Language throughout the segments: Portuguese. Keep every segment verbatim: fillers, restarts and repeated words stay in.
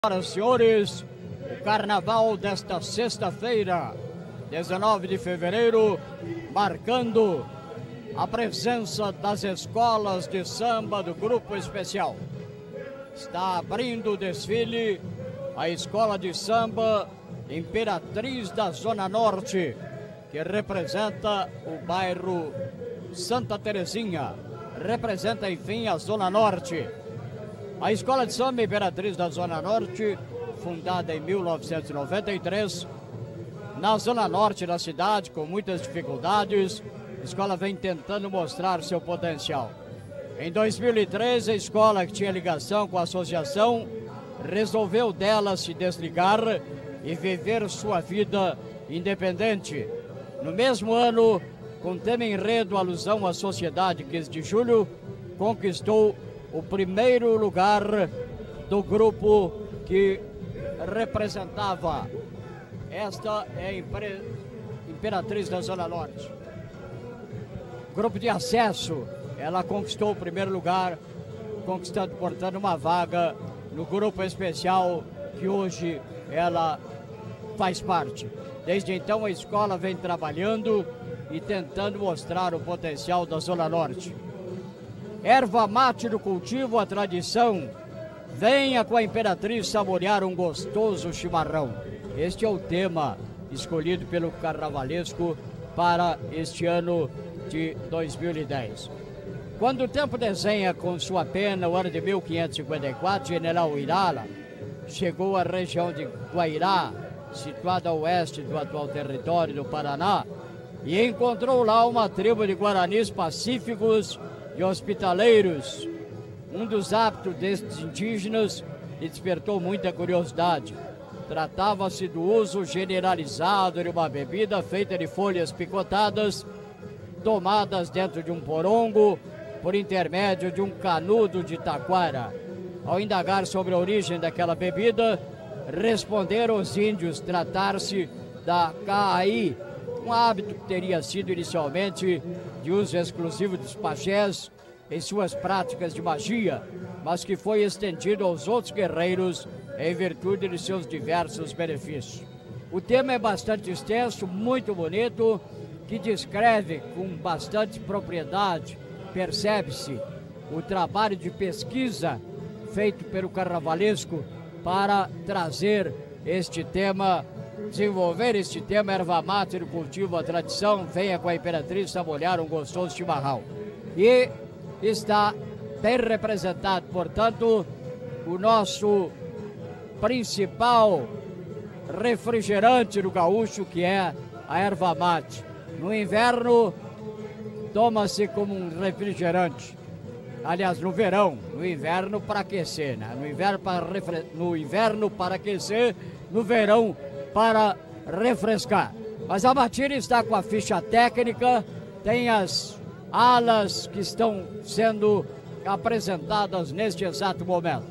Senhoras e senhores, o carnaval desta sexta-feira, dezenove de fevereiro, marcando a presença das escolas de samba do Grupo Especial. Está abrindo o desfile a escola de samba Imperatriz da Zona Norte, que representa o bairro Santa Terezinha, representa enfim a Zona Norte. A Escola de Samba Imperatriz da Zona Norte, fundada em mil novecentos e noventa e três, na Zona Norte da cidade, com muitas dificuldades, a escola vem tentando mostrar seu potencial. Em dois mil e três, a escola, que tinha ligação com a associação, resolveu dela se desligar e viver sua vida independente. No mesmo ano, com tema enredo alusão à sociedade quinze de julho, conquistou o primeiro lugar do grupo que representava. Esta é a Impre... Imperatriz da Zona Norte. Grupo de acesso, ela conquistou o primeiro lugar, conquistando, portanto, uma vaga no grupo especial que hoje ela faz parte. Desde então a escola vem trabalhando e tentando mostrar o potencial da Zona Norte. Erva mate do cultivo, a tradição. Venha com a Imperatriz saborear um gostoso chimarrão. Este é o tema escolhido pelo carnavalesco para este ano de dois mil e dez. Quando o tempo desenha com sua pena o ano de mil quinhentos e cinquenta e quatro, General Irala chegou à região de Guairá, situada a oeste do atual território do Paraná, e encontrou lá uma tribo de guaranis pacíficos e hospitaleiros. Um dos hábitos destes indígenas lhe despertou muita curiosidade. Tratava-se do uso generalizado de uma bebida feita de folhas picotadas, tomadas dentro de um porongo, por intermédio de um canudo de taquara. Ao indagar sobre a origem daquela bebida, responderam os índios tratar-se da caai, um hábito que teria sido inicialmente de uso exclusivo dos pajés em suas práticas de magia, mas que foi estendido aos outros guerreiros em virtude de seus diversos benefícios. O tema é bastante extenso, muito bonito, que descreve com bastante propriedade, percebe-se, o trabalho de pesquisa feito pelo carnavalesco para trazer este tema, desenvolver este tema, erva mate do cultivo, a tradição. Venha com a Imperatriz saborear um gostoso chimarrão. E está bem representado, portanto, o nosso principal refrigerante do gaúcho, que é a erva mate. No inverno, toma-se como um refrigerante. Aliás, no verão, no inverno para aquecer, né? No inverno para, refre... no inverno para aquecer, no verão para refrescar. Mas a matilha está com a ficha técnica, tem as alas que estão sendo apresentadas neste exato momento.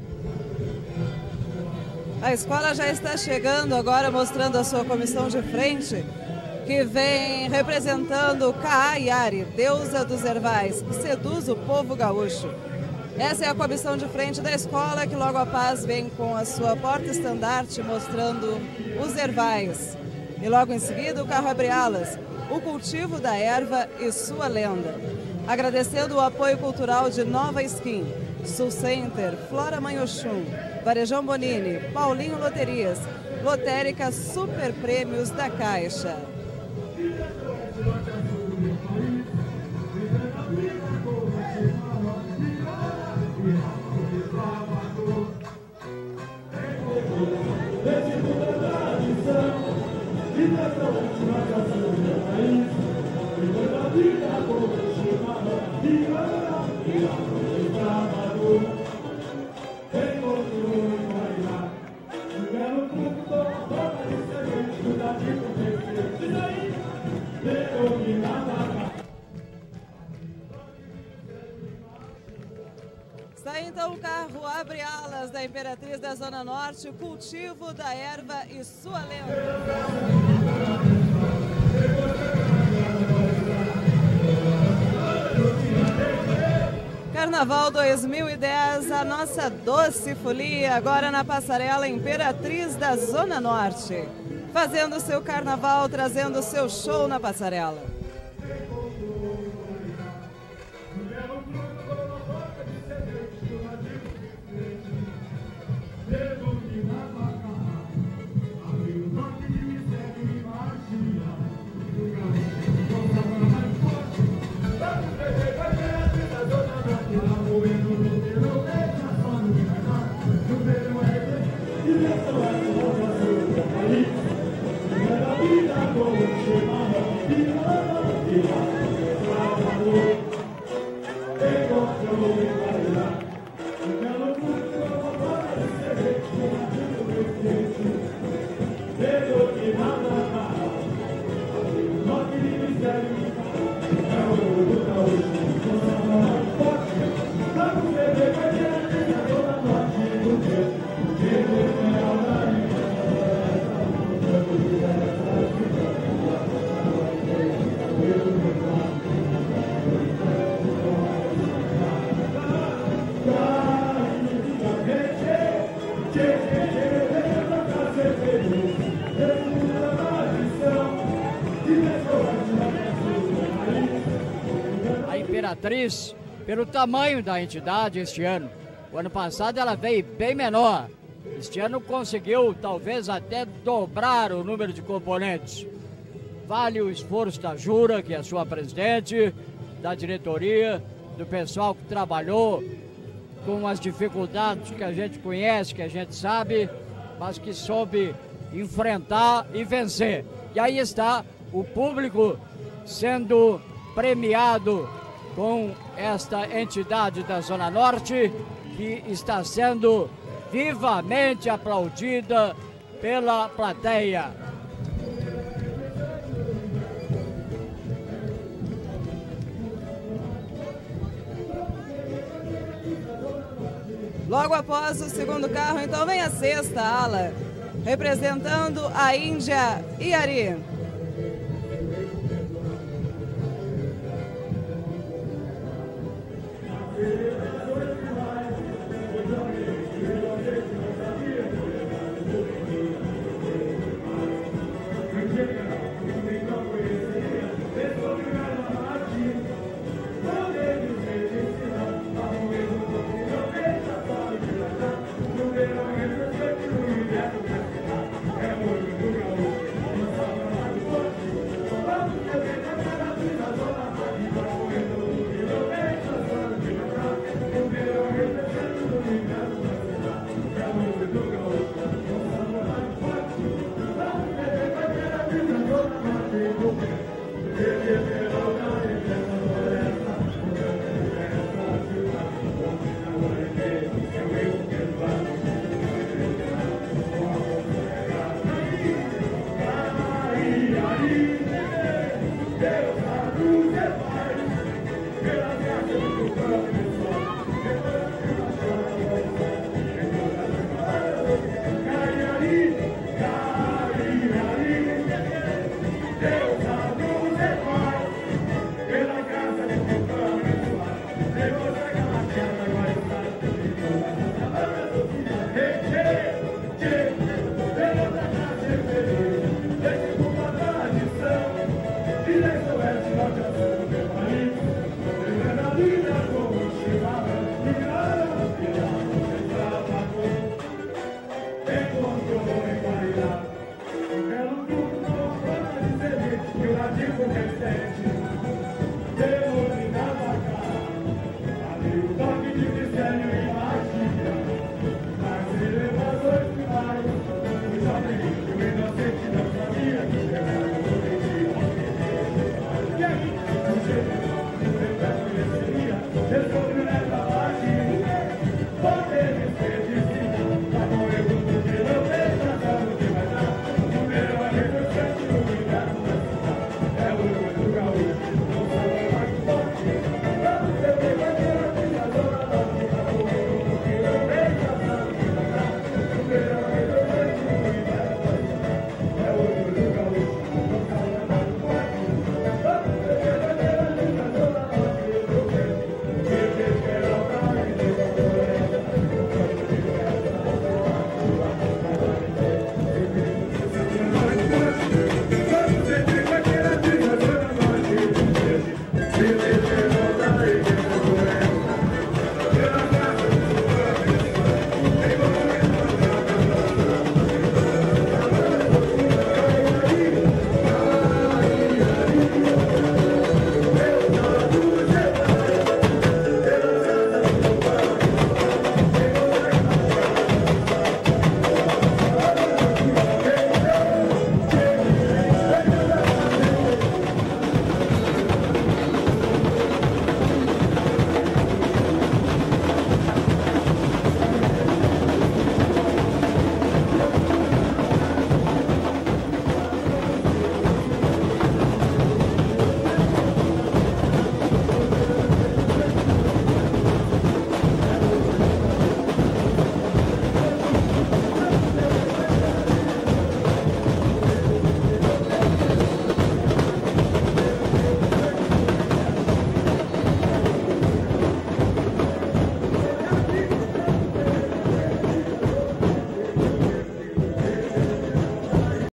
A escola já está chegando agora, mostrando a sua comissão de frente, que vem representando Kaayari, deusa dos ervais, que seduz o povo gaúcho. Essa é a comissão de frente da escola, que logo após vem com a sua porta-estandarte mostrando os ervais. E logo em seguida o carro abre alas, o cultivo da erva e sua lenda. Agradecendo o apoio cultural de Nova Skin, Sul Center, Flora Manhochum, Varejão Bonini, Paulinho Loterias, Lotérica Super Prêmios da Caixa. Está então o carro abre alas da Imperatriz da Zona Norte, o cultivo da erva e sua lenda. Carnaval dois mil e dez, a nossa doce folia, agora na passarela Imperatriz da Zona Norte, fazendo seu carnaval, trazendo seu show na passarela. A Imperatriz, pelo tamanho da entidade este ano, o ano passado ela veio bem menor. Este ano conseguiu talvez até dobrar o número de componentes. Vale o esforço da Jura, que é a sua presidente, da diretoria, do pessoal que trabalhou com as dificuldades que a gente conhece, que a gente sabe, mas que soube enfrentar e vencer. E aí está o público sendo premiado com esta entidade da Zona Norte, que está sendo vivamente aplaudida pela plateia. Logo após o segundo carro, então vem a sexta ala, representando a Índia Iari. Echo